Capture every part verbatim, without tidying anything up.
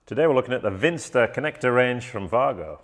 Today we're looking at the Winsta connector range from WAGO.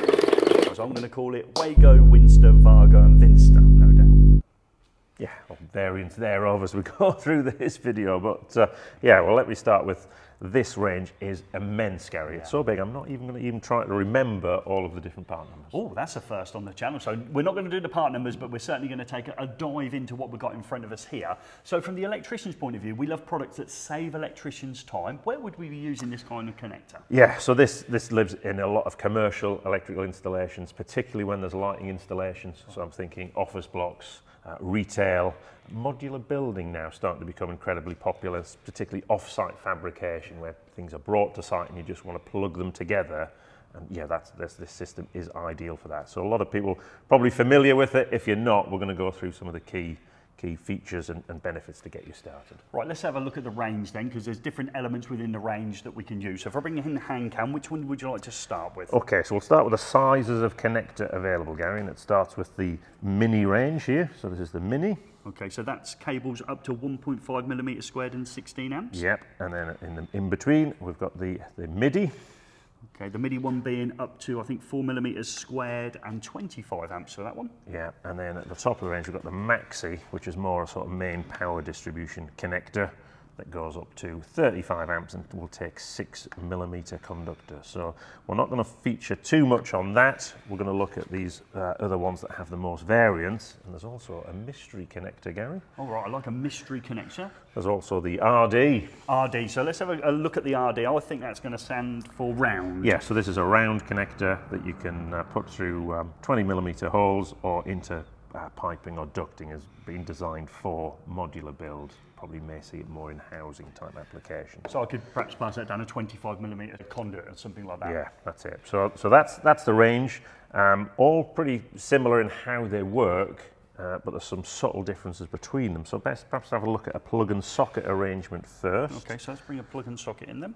So I'm going to call it WAGO, Winsta, WAGO and Winsta, no doubt. Yeah, well, variants thereof as we go through this video, but uh, yeah, well, let me start with this range is immense, Gary. It's so big, I'm not even going to even try to remember all of the different part numbers. Oh, that's a first on the channel. So we're not going to do the part numbers, but we're certainly going to take a, a dive into what we've got in front of us here. So from the electrician's point of view, we love products that save electricians time. Where would we be using this kind of connector? Yeah, so this, this lives in a lot of commercial electrical installations, particularly when there's lighting installations. So I'm thinking office blocks, uh, retail, modular building now starting to become incredibly popular, particularly off-site fabrication where things are brought to site and you just want to plug them together. And yeah, that's, this, this system is ideal for that. So a lot of people probably familiar with it. If you're not, we're going to go through some of the key key features and, and benefits to get you started. Right, let's have a look at the range then, because there's different elements within the range that we can use. So if I bring in the hand cam, which one would you like to start with? Okay, so we'll start with the sizes of connector available, Gary, and it starts with the mini range here. So this is the mini. Okay, so that's cables up to one point five millimeters squared and sixteen amps. Yep, and then in the in between we've got the the midi. Okay, the midi one being up to I think four millimeters squared and twenty-five amps for that one. Yeah, and then at the top of the range we've got the maxi, which is more a sort of main power distribution connector that goes up to thirty-five amps and will take six millimeter conductor. So we're not going to feature too much on that. We're going to look at these uh, other ones that have the most variance. And there's also a mystery connector, Gary. All right, I like a mystery connector. There's also the R D. R D, so let's have a, a look at the R D. I think that's going to stand for round. Yeah, so this is a round connector that you can uh, put through um, twenty millimeter holes or into uh, piping or ducting. Has been designed for modular build. Probably may see it more in housing type applications. So I could perhaps pass that down a twenty-five millimeter conduit or something like that. Yeah, that's it. So, so that's that's the range. Um, all pretty similar in how they work, uh, but there's some subtle differences between them. So best perhaps have a look at a plug and socket arrangement first. Okay, so let's bring a plug and socket in then.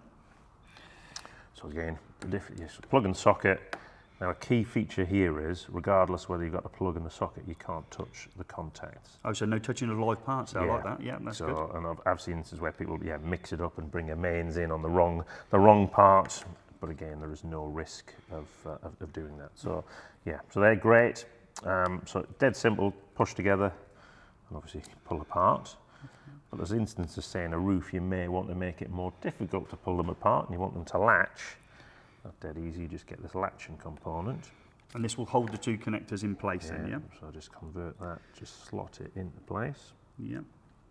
So again, the diff yes, plug and socket. Now a key feature here is, regardless whether you've got the plug and the socket, you can't touch the contacts. Oh, so no touching of live parts, I yeah. like that, yeah, that's so, good. And I've, I've seen instances where people yeah, mix it up and bring their mains in on the wrong, the wrong part, but again, there is no risk of, uh, of, of doing that. So yeah, so they're great. Um, so dead simple, push together, and obviously pull apart. But there's instances, say in a roof, you may want to make it more difficult to pull them apart and you want them to latch. Not dead easy, you just get this latching component. And this will hold the two connectors in place yeah, then, yeah? So I just convert that, just slot it into place. Yeah.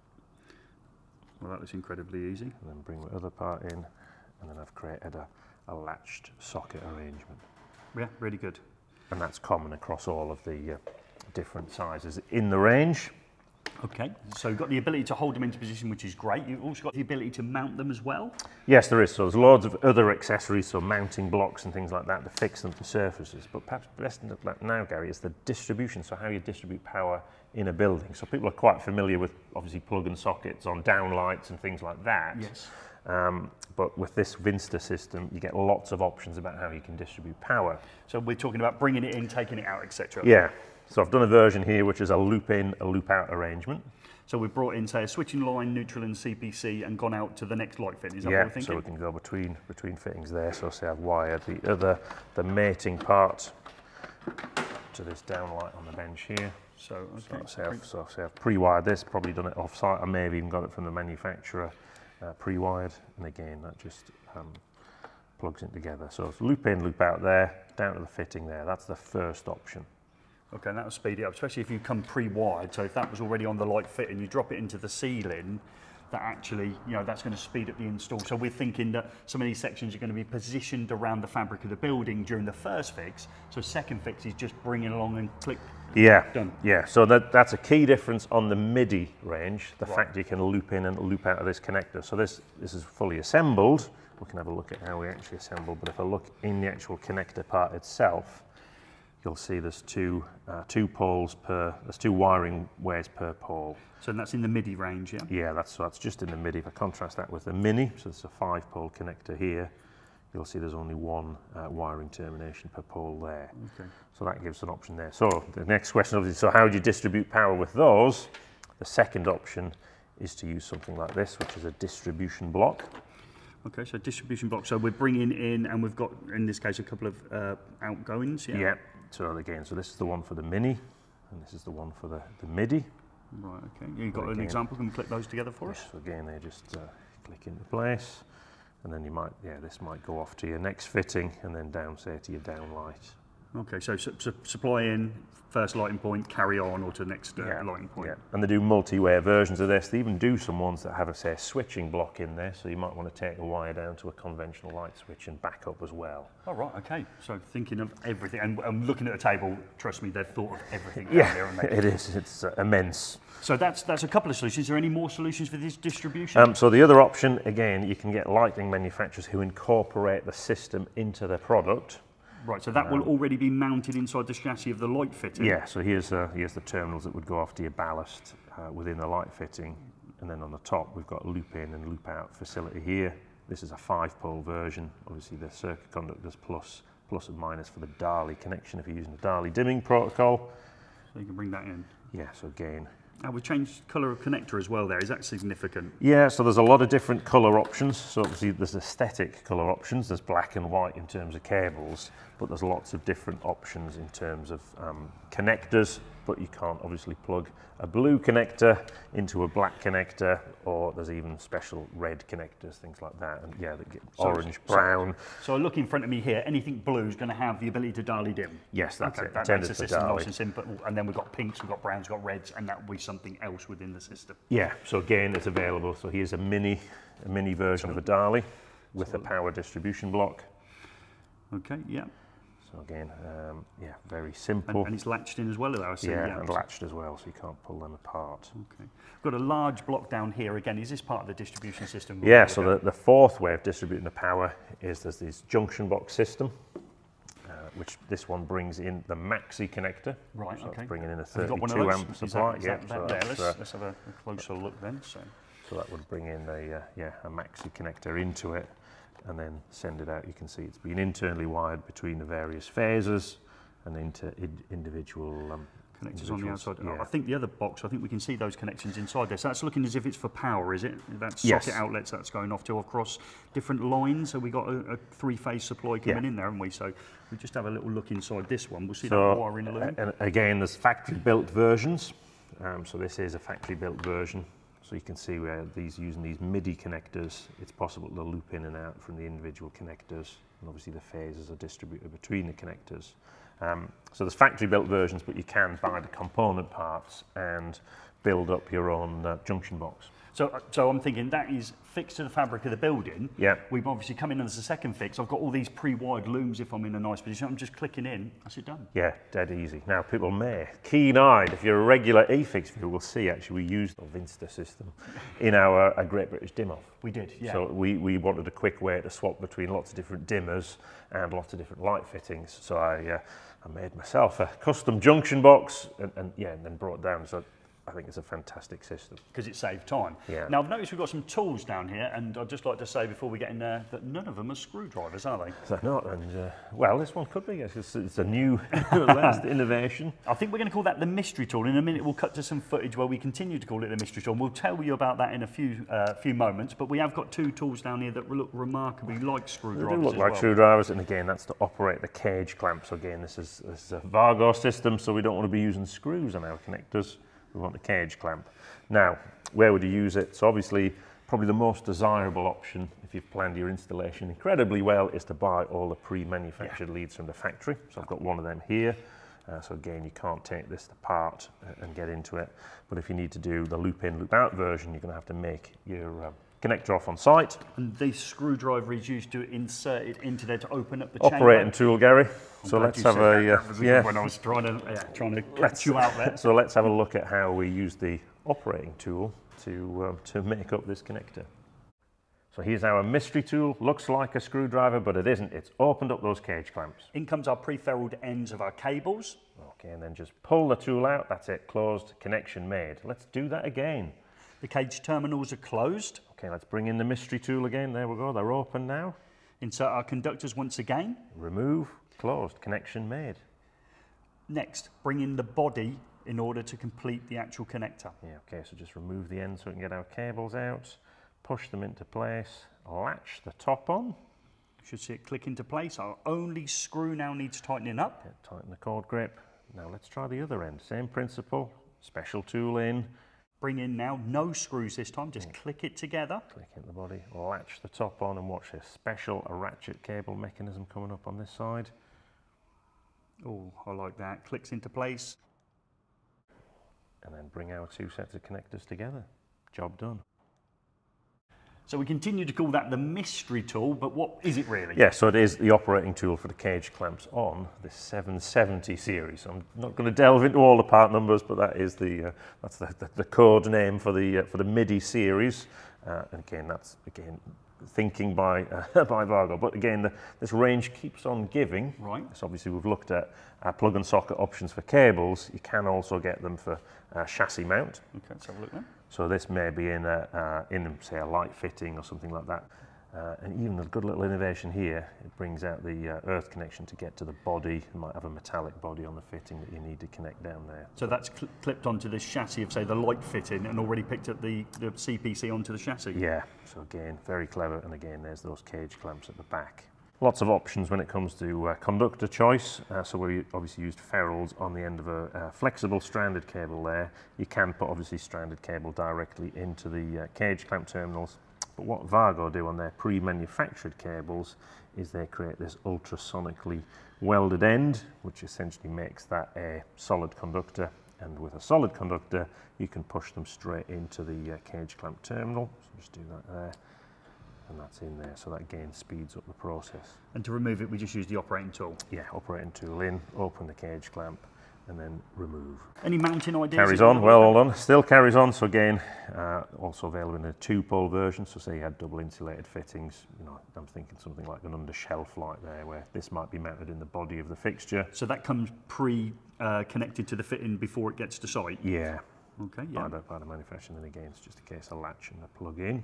Well, that was incredibly easy. And then bring the other part in, and then I've created a, a latched socket arrangement. Yeah, really good. And that's common across all of the uh, different sizes in the range. Okay, so you've got the ability to hold them into position, which is great. You've also got the ability to mount them as well? Yes, there is. So there's loads of other accessories, so mounting blocks and things like that to fix them to surfaces. But perhaps best now, Gary, is the distribution, so how you distribute power in a building. So people are quite familiar with, obviously, plug and sockets on downlights and things like that. Yes. Um, but with this Winsta system, you get lots of options about how you can distribute power. So we're talking about bringing it in, taking it out, et cetera. Yeah. So I've done a version here which is a loop in, a loop out arrangement. So we've brought in, say, a switching line, neutral and C P C and gone out to the next light fitting, is that yeah, what we're thinking? So we can go between between fittings there. So say I've wired the other, the mating part to this downlight on the bench here. So, okay. So say I've, so say I've pre-wired this, probably done it off-site, I may have even got it from the manufacturer uh, pre-wired, and again that just um, plugs in together. So it's loop in, loop out there, down to the fitting there. That's the first option. Okay, and that will speed it up, especially if you come pre-wired. So if that was already on the light fit and you drop it into the ceiling, that actually, you know, that's going to speed up the install. So we're thinking that some of these sections are going to be positioned around the fabric of the building during the first fix. So second fix is just bringing along and click. Yeah, done. Yeah. So that that's a key difference on the midi range. The right. fact you can loop in and loop out of this connector. So this this is fully assembled. We can have a look at how we actually assemble. But if I look in the actual connector part itself, you'll see there's two uh, two poles per, there's two wiring ways per pole. So that's in the midi range, yeah? Yeah, that's, so that's just in the midi. If I contrast that with the mini, so it's a five pole connector here, you'll see there's only one uh, wiring termination per pole there. Okay. So that gives an option there. So the next question obviously, so how do you distribute power with those? The second option is to use something like this, which is a distribution block. Okay, so distribution block. So we're bringing in, and we've got, in this case, a couple of uh, outgoings. Yeah. Yeah. So again, so this is the one for the mini, and this is the one for the, the midi. Right, okay. You've got again, an example. Can we click those together for yes, us? So again, they just uh, click into place, and then you might, yeah, this might go off to your next fitting, and then down, say, to your down light. Okay, so su su supply in, first lighting point, carry on, or to the next uh, yeah, lighting point. Yeah. And they do multi-way versions of this. They even do some ones that have a, say, a switching block in there, so you might want to take a wire down to a conventional light switch and back up as well. Oh, right, okay. So thinking of everything, and, and looking at the table, trust me, they've thought of everything down Yeah, there, haven't they? it is. It's uh, immense. So that's that's a couple of solutions. Is there any more solutions for this distribution? Um, so the other option, again, you can get lighting manufacturers who incorporate the system into their product. Right, so that um, will already be mounted inside the chassis of the light fitting? Yeah, so here's, uh, here's the terminals that would go off to your ballast uh, within the light fitting. And then on the top, we've got a loop in and loop out facility here. This is a five pole version. Obviously, the circuit conductors plus, plus and minus for the Dali connection if you're using the Dali dimming protocol. So you can bring that in? Yeah, so again. And we've changed colour of connector as well there. Is that significant? Yeah, so there's a lot of different colour options. So obviously there's aesthetic colour options. There's black and white in terms of cables, but there's lots of different options in terms of um, connectors, but you can't obviously plug a blue connector into a black connector, or there's even special red connectors, things like that. And yeah, that get so, orange, brown. So, so I look in front of me here, anything blue is going to have the ability to Dali dim? Yes, that's okay, it. That Intended makes the for system Dali. nice and simple. And then we've got pinks, we've got browns, we've got reds, and that will be something else within the system. Yeah, so again, it's available. So here's a mini, a mini version so, of a Dali with a power distribution block. Okay, yeah. So again, um, yeah, very simple. And, and it's latched in as well, I see. Yeah, yeah, and latched as well, so you can't pull them apart. Okay. We've got a large block down here. Again, is this part of the distribution system? Yeah, so the, the fourth way of distributing the power is there's this junction box system, uh, which this one brings in the maxi connector. Right, so okay. It's bringing in a Have you got one of thirty-two those? amp Is supply. that, is yeah, that, so that there? Let's, uh, let's have a, a closer look then. So. so that would bring in a, uh, yeah, a maxi connector into it and then send it out. You can see it's been internally wired between the various phases and into individual um, connectors on the outside. Yeah. I think the other box, I think we can see those connections inside there. So that's looking as if it's for power, is it? That's yes. socket outlets that's going off to across different lines. So we got a, a three-phase supply coming yeah. in there, haven't we? So we just have a little look inside this one. We'll see so, that wiring loom. And again, there's factory-built versions. Um, so this is a factory-built version. So you can see where these using these MIDI connectors, it's possible to loop in and out from the individual connectors. And obviously the phases are distributed between the connectors. Um, so there's factory-built versions, but you can buy the component parts and build up your own uh, junction box. So, so I'm thinking that is fixed to the fabric of the building. Yeah. We've obviously come in as a second fix. I've got all these pre-wired looms if I'm in a nice position. I'm just clicking in. That's it done. Yeah, dead easy. Now people may, keen-eyed, if you're a regular eFIXX viewer, will see actually we used the Winsta system in our uh, Great British Dim Off. We did, yeah. So we, we wanted a quick way to swap between lots of different dimmers and lots of different light fittings. So I, uh, I made myself a custom junction box and, and yeah, and then brought it down. So I think it's a fantastic system. Because it saved time. Yeah. Now, I've noticed we've got some tools down here, and I'd just like to say before we get in there that none of them are screwdrivers, are they? They're not, and uh, well, this one could be. It's, it's a new last innovation. I think we're going to call that the mystery tool. In a minute, we'll cut to some footage where we continue to call it the mystery tool. And we'll tell you about that in a few uh, few moments, but we have got two tools down here that look remarkably like screwdrivers. They do look as like well. screwdrivers, and again, that's to operate the cage clamps. So again, this is, this is a WAGO system, so we don't want to be using screws on our connectors. We want a cage clamp. Now, where would you use it? So obviously, probably the most desirable option, if you've planned your installation incredibly well, is to buy all the pre-manufactured yeah. leads from the factory. So I've got one of them here. Uh, so again, you can't take this apart and get into it. But if you need to do the loop in, loop out version, you're going to have to make your um, connector off on site. And this screwdriver is used to insert it into there to open up the operating chamber. tool, Gary. I'm so glad let's you have said a that. uh, That was a yeah. good one. I was trying to yeah, trying to catch you out there. So let's have a look at how we use the operating tool to um, to make up this connector. So here's our mystery tool. Looks like a screwdriver, but it isn't. It's opened up those cage clamps. In comes our pre-ferruled ends of our cables. Okay, and then just pull the tool out. That's it. Closed. Connection made. Let's do that again. The cage terminals are closed. Okay, let's bring in the mystery tool again. There we go. They're open now. Insert our conductors once again. Remove. Closed. Connection made. Next, bring in the body in order to complete the actual connector. Yeah, okay, so just remove the end so we can get our cables out, push them into place, latch the top on. You should see it click into place. Our only screw now needs tightening up. Yeah, tighten the cord grip. Now let's try the other end. Same principle, special tool in. Bring in now, no screws this time, just yeah. click it together. Click in the body, latch the top on, and watch this special ratchet cable mechanism coming up on this side. Oh, I like that. Clicks into place. And then bring our two sets of connectors together. Job done. So we continue to call that the mystery tool, but what is it really? Yeah, so it is the operating tool for the cage clamps on this seven seventy series. I'm not going to delve into all the part numbers, but that is the uh, that's the, the, the code name for the uh, for the MIDI series. Uh, and again, that's again thinking by uh, by WAGO. But again, the, this range keeps on giving. Right. So obviously we've looked at uh, plug and socket options for cables. You can also get them for uh, chassis mount. Okay, let's have a look then. So this may be in a, uh, in say a light fitting or something like that. Uh, and even a good little innovation here, it brings out the uh, earth connection to get to the body. You might have a metallic body on the fitting that you need to connect down there. So that's cl clipped onto this chassis of say the light fitting and already picked up the, the C P C onto the chassis? Yeah, so again, very clever. And again, there's those cage clamps at the back. Lots of options when it comes to uh, conductor choice. Uh, so we obviously used ferrules on the end of a uh, flexible stranded cable there. You can put obviously stranded cable directly into the uh, cage clamp terminals. But what WAGO do on their pre-manufactured cables is they create this ultrasonically welded end, which essentially makes that a solid conductor. And with a solid conductor, you can push them straight into the uh, cage clamp terminal. So just do that there. And that's in there, so that again speeds up the process. And to remove it, we just use the operating tool? Yeah, operating tool in, open the cage clamp, and then remove. Any mounting ideas? Carries on, well hold on, still carries on, so again, uh, also available in a two-pole version, so say you had double insulated fittings, you know, I'm thinking something like an under-shelf light there, where this might be mounted in the body of the fixture. So that comes pre-connected uh, to the fitting before it gets to site? Yeah. Okay, yeah. By the, by the manufacturer, and then again, it's just a case of latch and a plug in.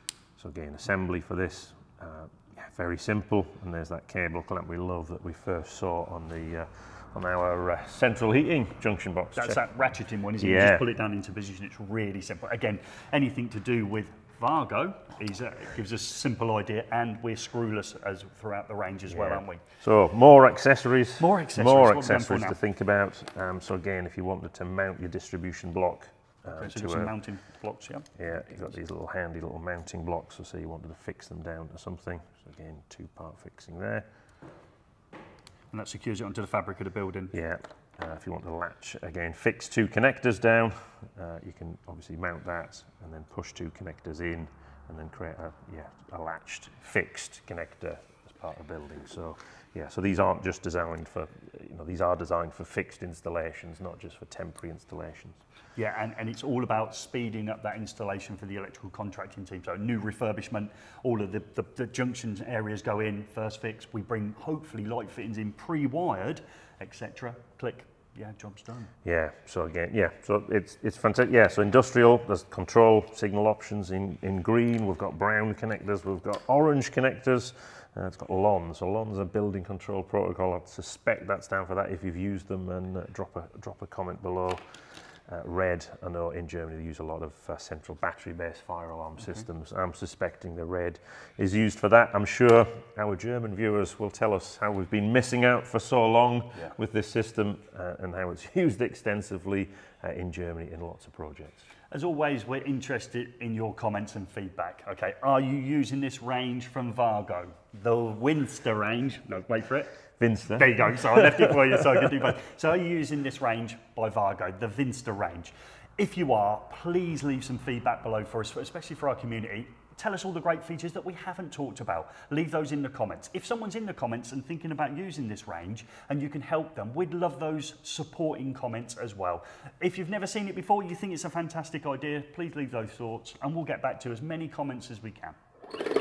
So again, assembly for this, uh, yeah, very simple. And there's that cable clamp we love that we first saw on the uh, on our uh, central heating junction box. That's Check. that ratcheting one, isn't it? Yeah. You just pull it down into position. It's really simple. Again, anything to do with WAGO is, uh, it gives us a simple idea, and we're screwless as throughout the range as yeah. well, aren't we? So more accessories. More accessories. More accessories to think about. Um, so again, if you wanted to mount your distribution block. Okay, Um, so to some a, mounting blocks, yeah? Yeah, you've got these little handy little mounting blocks, so say you wanted to fix them down to something. So again, two-part fixing there. And that secures it onto the fabric of the building. Yeah, uh, if you want to latch, again, fix two connectors down, uh, you can obviously mount that and then push two connectors in and then create a, yeah, a latched, fixed connector as part of the building. So yeah, so these aren't just designed for, you know, these are designed for fixed installations, not just for temporary installations. Yeah, and, and it's all about speeding up that installation for the electrical contracting team. So new refurbishment, all of the, the, the junction areas go in, first fix, we bring hopefully light fittings in pre-wired, et cetera. Click, yeah, job's done. Yeah, so again, yeah, so it's it's fantastic. Yeah, so industrial, there's control signal options in, in green, we've got brown connectors, we've got orange connectors, uh, it's got L O N. So L O N is a building control protocol. I suspect that's down for that if you've used them, and uh, drop a drop a comment below. Uh, red, I know in Germany they use a lot of uh, central battery-based fire alarm okay. systems. I'm suspecting the red is used for that. I'm sure our German viewers will tell us how we've been missing out for so long yeah. with this system uh, and how it's used extensively uh, in Germany in lots of projects. As always, we're interested in your comments and feedback. Okay, are you using this range from WAGO? The Winsta range, no, wait for it. Winsta. There you go, so I left it for you so I could do both. So are you using this range by WAGO, the Winsta range? If you are, please leave some feedback below for us, especially for our community. Tell us all the great features that we haven't talked about. Leave those in the comments. If someone's in the comments and thinking about using this range and you can help them, we'd love those supporting comments as well. If you've never seen it before, you think it's a fantastic idea, please leave those thoughts and we'll get back to as many comments as we can.